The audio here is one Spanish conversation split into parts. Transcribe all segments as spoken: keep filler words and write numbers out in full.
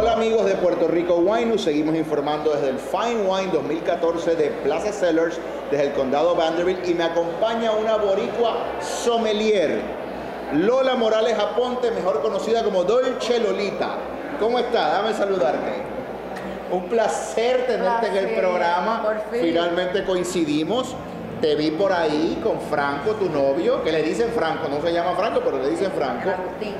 Hola amigos de Puerto Rico Wine, nos seguimos informando desde el Fine Wine dos mil catorce de Plaza Cellars, desde el condado Vanderbilt, y me acompaña una boricua sommelier, Lola Morales Aponte, mejor conocida como Dolce Lolita. ¿Cómo estás? Dame saludarte. Un placer tenerte placer, en el programa. Por fin. Finalmente coincidimos. Te vi por ahí con Franco, tu novio, que le dicen Franco, no se llama Franco, pero le dicen Franco. Sí.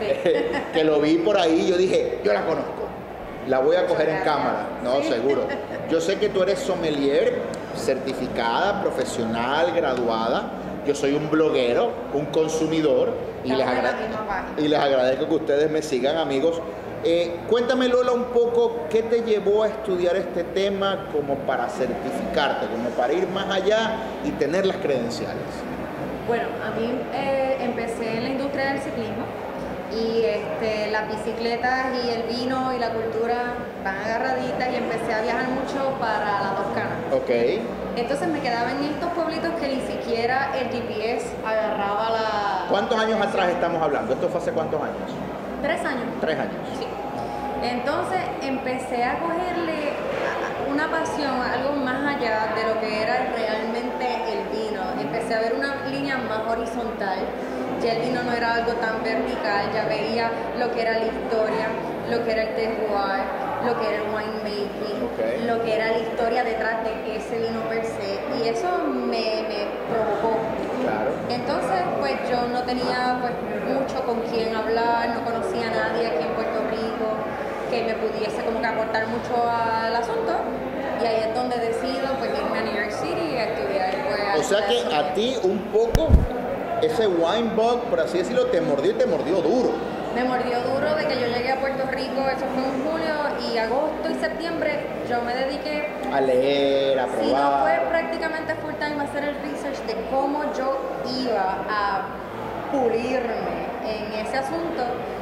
Que lo vi por ahí, yo dije, yo la conozco, la voy a coger en cámara. No, sí. Seguro. Yo sé que tú eres sommelier, certificada, profesional, graduada. Yo soy un bloguero, un consumidor, y les, y les agradezco que ustedes me sigan, amigos. Eh, cuéntame, Lola, un poco qué te llevó a estudiar este tema como para certificarte, como para ir más allá y tener las credenciales. Bueno, a mí eh, empecé en la industria del ciclismo y este, las bicicletas y el vino y la cultura van agarraditas y empecé a viajar mucho para la Toscana. Ok. Entonces me quedaba en estos pueblitos que ni siquiera el G P S agarraba la... ¿Cuántos años atrás estamos hablando? ¿Esto fue hace cuántos años? Tres años. Tres años. Sí. Entonces empecé a cogerle una pasión, algo más allá de lo que era realmente el vino. Empecé a ver una línea más horizontal. Ya el vino no era algo tan vertical, ya veía lo que era la historia, lo que era el terroir, lo que era el winemaking, okay. Lo que era la historia detrás de ese vino per se. Y eso me, me provocó. Claro. Entonces, pues yo no tenía pues mucho con quién hablar, no conocía a nadie aquí en Puerto Rico que me pudiese como que aportar mucho al asunto. Y ahí es donde decido pues irme a New York City y a estudiar. Pues, o sea que a ti un poco ese wine bug, por así decirlo, te mordió y te mordió duro. Me mordió duro de que yo llegué a Puerto Rico, eso fue en julio, y agosto y septiembre yo me dediqué a leer, a probar. Si no fue prácticamente full time a hacer el research de cómo yo iba a pulirme en ese asunto.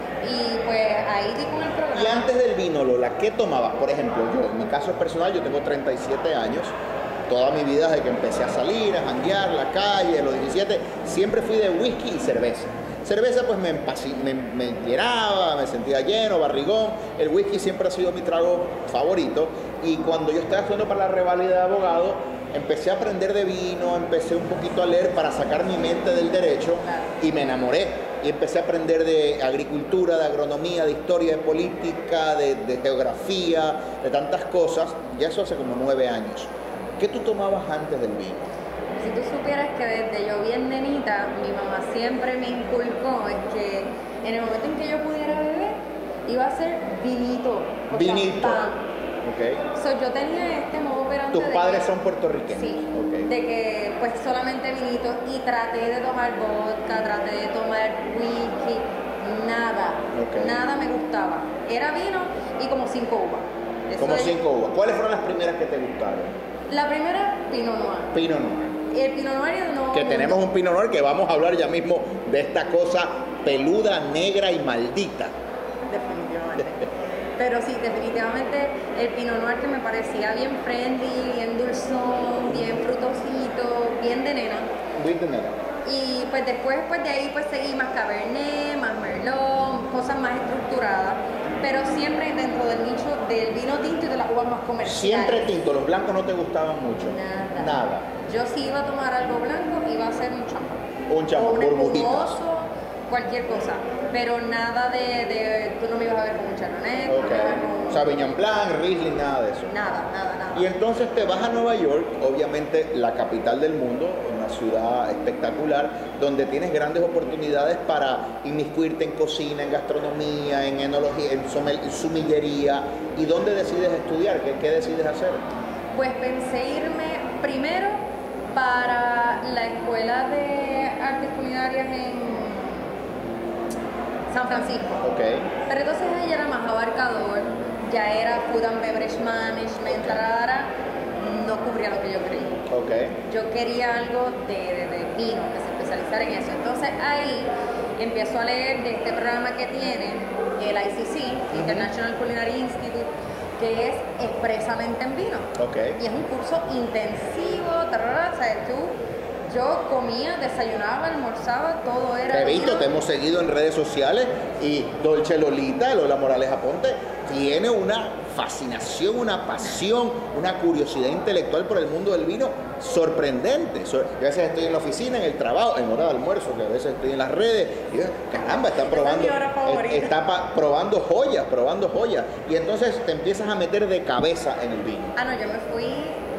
Y pues ahí di con el programa. Y antes del vino, Lola, ¿qué tomabas? Por ejemplo, yo, en mi caso personal, yo tengo treinta y siete años. Toda mi vida, desde que empecé a salir, a janguear, la calle, a los diecisiete, siempre fui de whisky y cerveza. Cerveza pues me, me, me llenaba, me sentía lleno, barrigón. El whisky siempre ha sido mi trago favorito. Y cuando yo estaba estudiando para la reválida de abogado, empecé a aprender de vino, empecé un poquito a leer para sacar mi mente del derecho y me enamoré. Y empecé a aprender de agricultura, de agronomía, de historia, de política, de, de geografía, de tantas cosas. Ya eso hace como nueve años. ¿Qué tú tomabas antes del vino? Si tú supieras que desde yo bien nenita, mi mamá siempre me inculcó es que en el momento en que yo pudiera beber, iba a ser vinito. O vinito. Champán. Okay. So, yo tenía este modo operante. ¿Tus padres que, son puertorriqueños? Sí. Okay. De que pues solamente vinito y traté de tomar vodka, traté de tomar whisky, nada. Okay. Nada me gustaba. Era vino y como cinco uvas. Eso como es, cinco uvas. ¿Cuáles fueron las primeras que te gustaron? La primera, Pinot Noir. Pinot Noir. El Pinot Noir no... Que tenemos un Pinot Noir que vamos a hablar ya mismo de esta cosa peluda, negra y maldita. Definitivamente. Pero sí, definitivamente el Pinot Noir que me parecía bien friendly, bien dulzón, bien frutosito, bien de nena. Bien de nena. Y pues después pues de ahí pues seguí más Cabernet, más Merlot, cosas más estructuradas. Pero siempre dentro del nicho del vino tinto y de las uvas más comerciales. Siempre tinto, los blancos no te gustaban mucho. Nada. Nada. Yo si iba a tomar algo blanco, iba a ser un champán. Un champán, o un burbujita. espumoso, cualquier cosa. Pero nada de, de, tú no me ibas a ver con un Chardonnay. Okay. Con... Sauvignon Blanc, Riesling, nada de eso. Nada, nada, nada. Y entonces te vas a Nueva York, obviamente la capital del mundo, una ciudad espectacular, donde tienes grandes oportunidades para inmiscuirte en cocina, en gastronomía, en enología, en sumillería. ¿Y dónde decides estudiar? ¿Qué, qué decides hacer? Pues pensé irme primero para la Escuela de Artes Culinarias en San Francisco. Okay. Pero entonces ella era más abarcador, ya era Food and Beverage Management, rara, no cubría lo que yo creía. Okay. Yo quería algo de, de, de vino, que se especializara en eso. Entonces ahí empiezo a leer de este programa que tiene el I C C, uh-huh. International Culinary Institute, que es expresamente en vino. Okay. Y es un curso intensivo, tarara, o sea, tú yo comía, desayunaba, almorzaba, todo era... Te he visto, vino. te hemos seguido en redes sociales y Dolce Lolita, Lola Morales Aponte, tiene una fascinación, una pasión, una curiosidad intelectual por el mundo del vino sorprendente. So, yo a veces estoy en la oficina, en el trabajo, en hora de almuerzo, que a veces estoy en las redes y yo, caramba, está probando, Esa es mi hora favorita. está pa, probando joyas, probando joyas. Y entonces te empiezas a meter de cabeza en el vino. Ah, no, yo me fui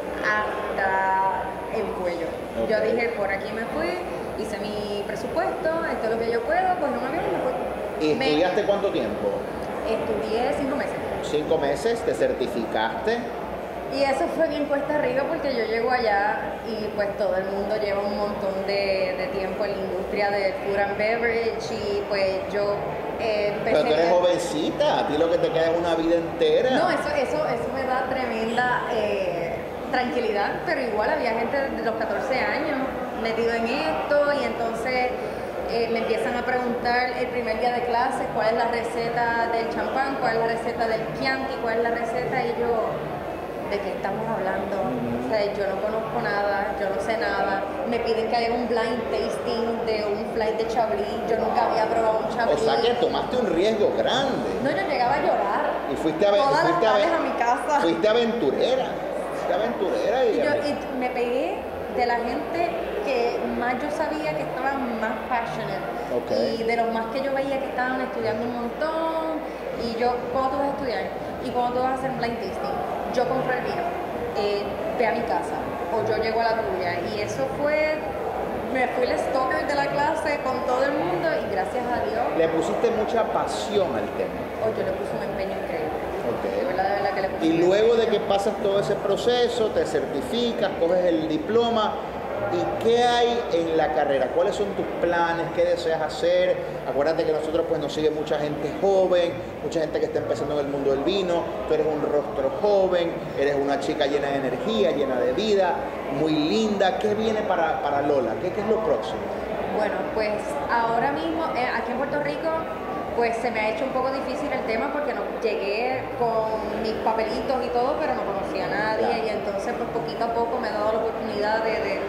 hasta el cuello. Okay. Yo dije, por aquí me fui, hice mi presupuesto, esto es lo que yo puedo, cogí un avión y me fui. ¿Y Me- estudiaste cuánto tiempo? Estudié cinco meses. Cinco meses, te certificaste. Y eso fue bien cuesta arriba porque yo llego allá y pues todo el mundo lleva un montón de, de tiempo en la industria del food and beverage y pues yo eh, empecé... Pero tú eres jovencita, a ti lo que te queda es una vida entera. No, eso, eso, eso me da tremenda eh, tranquilidad, pero igual había gente de los catorce años metido en esto y entonces eh, me empiezan a preguntar el primer día de clase cuál es la receta del champán, cuál es la receta del Chianti, cuál es la receta y yo... ¿de qué estamos hablando? O sea, yo no conozco nada, yo no sé nada. Me piden que haga un blind tasting de un flight de Chablis. Yo nunca había probado un O Chablis. sea que tomaste un riesgo grande. No, yo llegaba a llorar. Y fuiste, a, Todas fuiste, las a, tardes a mi casa. fuiste aventurera. Fuiste aventurera y, Y, yo, y me pegué de la gente que más yo sabía que estaban más passionate. Okay. Y de los más que yo veía que estaban estudiando un montón. Y yo, ¿cuándo tú vas a estudiar? ¿Y cuándo tú vas a hacer un blind tasting? Yo compro el vino, eh, ve a mi casa, o yo llego a la tuya. Y eso fue, me fui el stalker de la clase con todo el mundo y gracias a Dios, le pusiste mucha pasión al tema. oh, yo le puse un empeño increíble. Okay. De verdad, de verdad que le puse Y un luego empeño. de que pasas todo ese proceso, te certificas, coges el diploma. ¿Y qué hay en la carrera? ¿Cuáles son tus planes? ¿Qué deseas hacer? Acuérdate que nosotros pues nos sigue mucha gente joven, mucha gente que está empezando en el mundo del vino. Tú eres un rostro joven, eres una chica llena de energía, llena de vida, muy linda. ¿Qué viene para, para Lola? ¿Qué, ¿Qué es lo próximo? Bueno, pues ahora mismo, eh, aquí en Puerto Rico, pues se me ha hecho un poco difícil el tema porque no llegué con mis papelitos y todo, pero no conocía a nadie. Claro. Y entonces pues poquito a poco me he dado la oportunidad de, de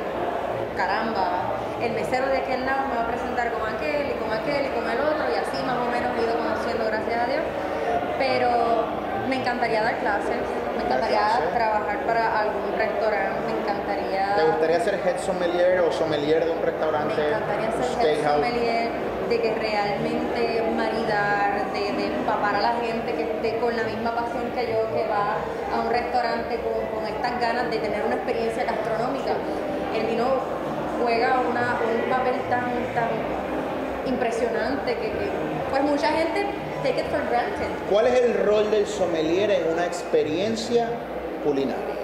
caramba, el mesero de aquel lado me va a presentar con aquel y con aquel y con el otro y así más o menos he ido conociendo, gracias a Dios. Pero me encantaría dar clases, me encantaría clases? trabajar para algún restaurante, me encantaría... ¿Te gustaría ser head sommelier o sommelier de un restaurante? Me encantaría ser head steakhouse? sommelier, de que realmente maridar, de, de empapar a la gente que esté con la misma pasión que yo, que va a un restaurante con, con estas ganas de tener una experiencia gastronómica. El vino juega una, un papel tan, tan impresionante que, que pues mucha gente take it for granted. ¿Cuál es el rol del sommelier en una experiencia culinaria?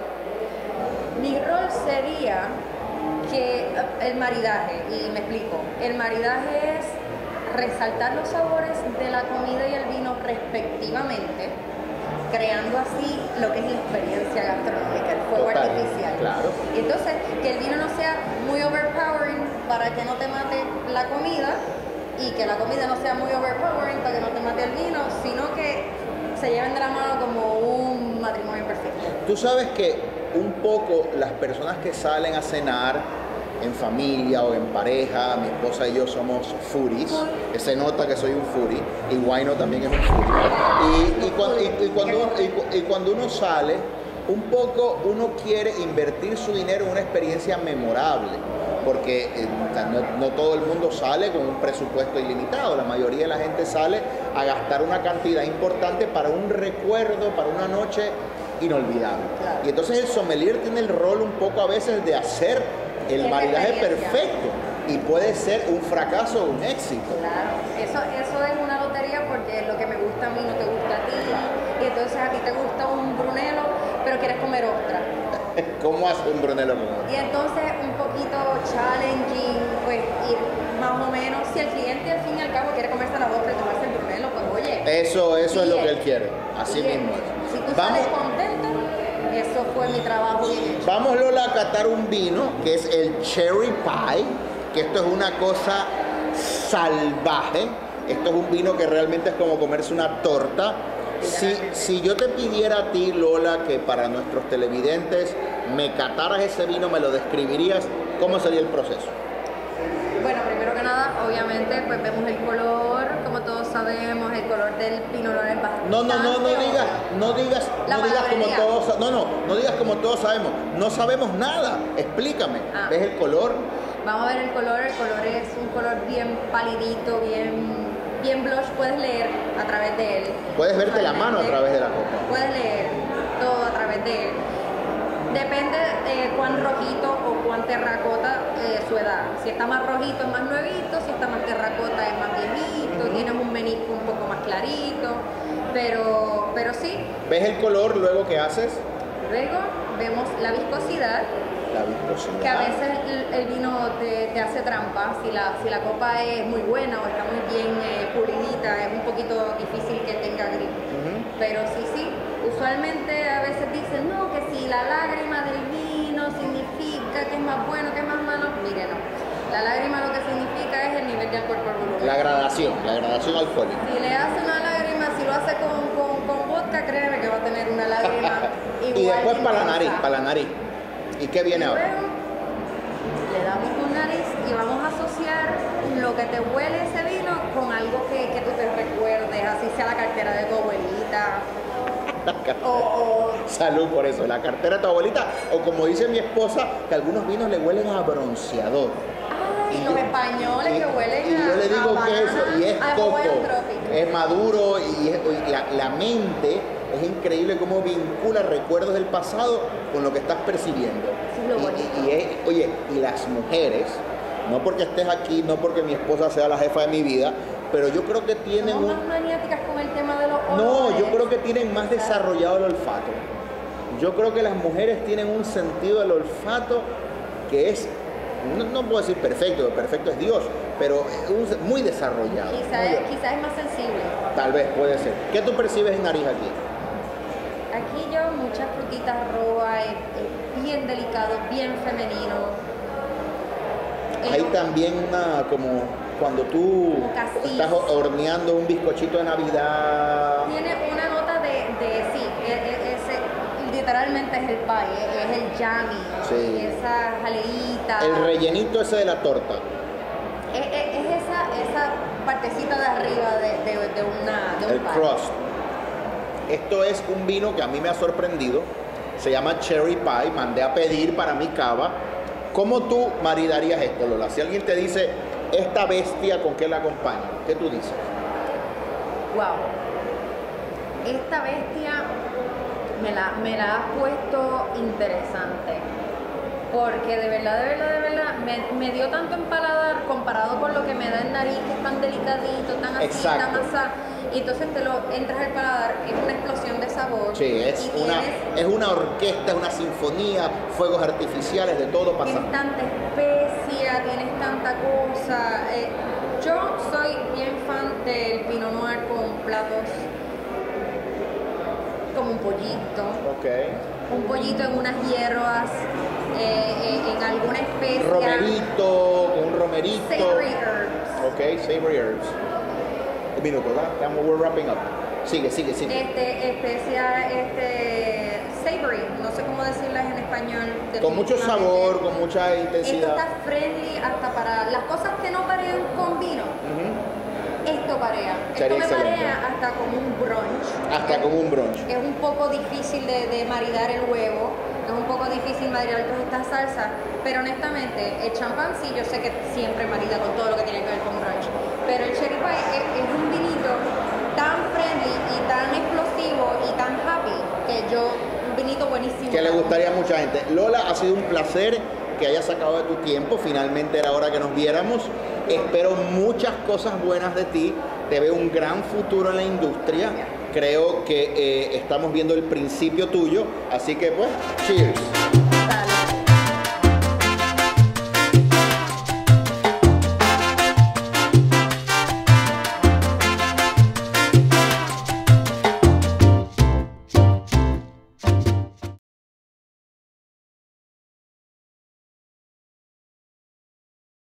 Mi rol sería que el maridaje, y me explico, el maridaje es resaltar los sabores de la comida y el vino respectivamente, creando así lo que es la experiencia gastronómica, el fuego Total, artificial. claro. Y entonces, que el vino no sea muy overpowering para que no te mate la comida y que la comida no sea muy overpowering para que no te mate el vino, sino que se lleven de la mano como un matrimonio perfecto. Tú sabes que un poco las personas que salen a cenar en familia o en pareja, mi esposa y yo somos foodies, que se nota que soy un foodie, y Guayno también es un foodie. Y, y, cuando, y, y cuando, y, y cuando uno sale, un poco uno quiere invertir su dinero en una experiencia memorable, porque eh, no, no todo el mundo sale con un presupuesto ilimitado, la mayoría de la gente sale a gastar una cantidad importante para un recuerdo, para una noche inolvidable. Claro. Y entonces el sommelier tiene el rol un poco a veces de hacer el Esa maridaje experiencia. perfecto, y puede ser un fracaso o un éxito. Claro, eso, eso es una lotería porque lo que me gusta a mí no te gusta a ti. Y entonces a ti te gusta un Brunello, pero quieres comer ostra. ¿Cómo hace un Brunello con otro? Y entonces un poquito challenging, pues ir más o menos. Si el cliente al fin y al cabo quiere comerse la ostra y tomarse el Brunello, pues oye. Eso, eso es lo bien, que él quiere. Así bien. mismo es. Si tú Vamos, sales contenta, eso fue mi trabajo bien hecho. vamos Lola a catar un vino que es el Cherry Pie, que esto es una cosa salvaje. Esto es un vino que realmente es como comerse una torta. Si, si yo te pidiera a ti, Lola, que para nuestros televidentes me cataras ese vino, me lo describirías, ¿Cómo sería el proceso? Bueno, primero que nada, obviamente, pues vemos el color, como todos sabemos, el color del Pinot Noir es bastante. No, no, no, no digas, no digas, La no digas como palabrería. todos, no, no, no digas como todos sabemos, no sabemos nada, explícame, Ah. ¿ves el color? Vamos a ver el color, el color es un color bien palidito, bien, bien blush, puedes leer a través de él. Puedes verte la mano a Usualmente, través de la copa. Puedes leer todo a través de él. Depende eh, cuán rojito o cuán terracota eh, su edad. Si está más rojito es más nuevito, si está más terracota es más viejito, Ujú. tienes un menisco un poco más clarito, pero, pero sí. ¿Ves el color luego que haces? Luego vemos la viscosidad, La viscosidad. que a veces el, el vino te, te hace trampa. Si la, si la copa es muy buena o está muy bien eh, pulidita, es un poquito difícil que tenga grip. Ujú. Pero sí, sí, usualmente a veces dicen, no, que si la lágrima del vino significa que es más bueno, que es más malo. Mire, no. La lágrima lo que significa es el nivel de alcohol por volumen. La gradación, la gradación alcohólica. Si le hace una lágrima, si lo hace con, con, con vodka, créeme que va a tener una lágrima igual. Y después de para la intensa. nariz, para la nariz. ¿Y qué viene Y ahora? luego le damos un nariz y vamos a asociar lo que te huele ese vino con algo que, que tú te recuerdes, así sea la cartera de tu abuelita. O, o Salud por eso, la cartera de tu abuelita, o como dice mi esposa, que algunos vinos le huelen a bronceador. ay, Y los yo- españoles y- que huelen y a yo le digo a que eso, y es banana, a coco, Hawaiian Tropic. es maduro, y, es- y la, la mente es increíble cómo vincula recuerdos del pasado con lo que estás percibiendo. Eso es lo Y- bonito. y, y es- oye, y las mujeres, no porque estés aquí, no porque mi esposa sea la jefa de mi vida, pero yo creo que tienen Somos un... más maniáticas con el tema de los No, olores. yo creo que tienen más desarrollado el olfato. Yo creo que las mujeres tienen un sentido del olfato que es, no, no puedo decir perfecto, porque perfecto es Dios, pero es un- muy desarrollado. Quizás Muy es, de- quizás es más sensible. Tal vez, puede ser. ¿Qué tú percibes en nariz aquí? Aquí yo muchas frutitas rojas, es, es bien delicado, bien femenino. Hay Eh, también una, como cuando tú Como casis. estás horneando un bizcochito de Navidad. Tiene una nota de, de sí, e- e- ese, literalmente es el pie, es, es el jammy, Sí. esa jaleíta. El rellenito ese de la torta. Es, es- es esa, esa partecita de arriba de, de, de una, de un El pie. crust. Esto es un vino que a mí me ha sorprendido. Se llama Cherry Pie. Mandé a pedir para mi cava. ¿Cómo tú maridarías esto, Lola? Si alguien te dice, esta bestia, ¿con qué la acompaña? ¿Qué tú dices? Wow. Esta bestia me la, me la ha puesto interesante. Porque de verdad, de verdad, de verdad, me, me dio tanto en paladar comparado con lo que me da en nariz, que es tan delicadito, tan así, Exacto. tan asá. Y entonces te lo entras al paladar, es una explosión de sabor. Sí, es y una, tienes- es una orquesta, es una sinfonía, fuegos artificiales, de todo pasa. Tienes tanta especia, tienes tanta cosa. Eh, yo soy bien fan del Pinot Noir con platos como un pollito, Ok. un pollito en unas hierbas, eh, eh, en alguna especia. Romerito, un romerito. Savory herbs. Ok, savory herbs. Un minuto, ¿verdad? Estamos, we're wrapping up. Sigue, sigue, sigue. Este, especia, este, savory, no sé cómo decirlas en español. Con mucho definitivamente. sabor, con mucha Esto intensidad. está friendly hasta para las cosas que no parean con vino. Ujú. Esto parea. Sería Esto me excelente. marea hasta como un brunch. Hasta Es- como un brunch. Es un poco difícil de, de maridar el huevo. Es un poco difícil maridar con esta salsa. Pero honestamente, el champán sí, yo sé que siempre marida con todo lo que tiene que ver con brunch. Pero el cherry pie es, es un vinito tan friendly y tan explosivo y tan happy que yo, un vinito buenísimo. Que le gustaría a mucha gente. Lola, ha sido un placer que hayas sacado de tu tiempo. Finalmente era hora que nos viéramos. Espero muchas cosas buenas de ti. Te veo un gran futuro en la industria. Creo que eh, estamos viendo el principio tuyo. Así que pues, cheers.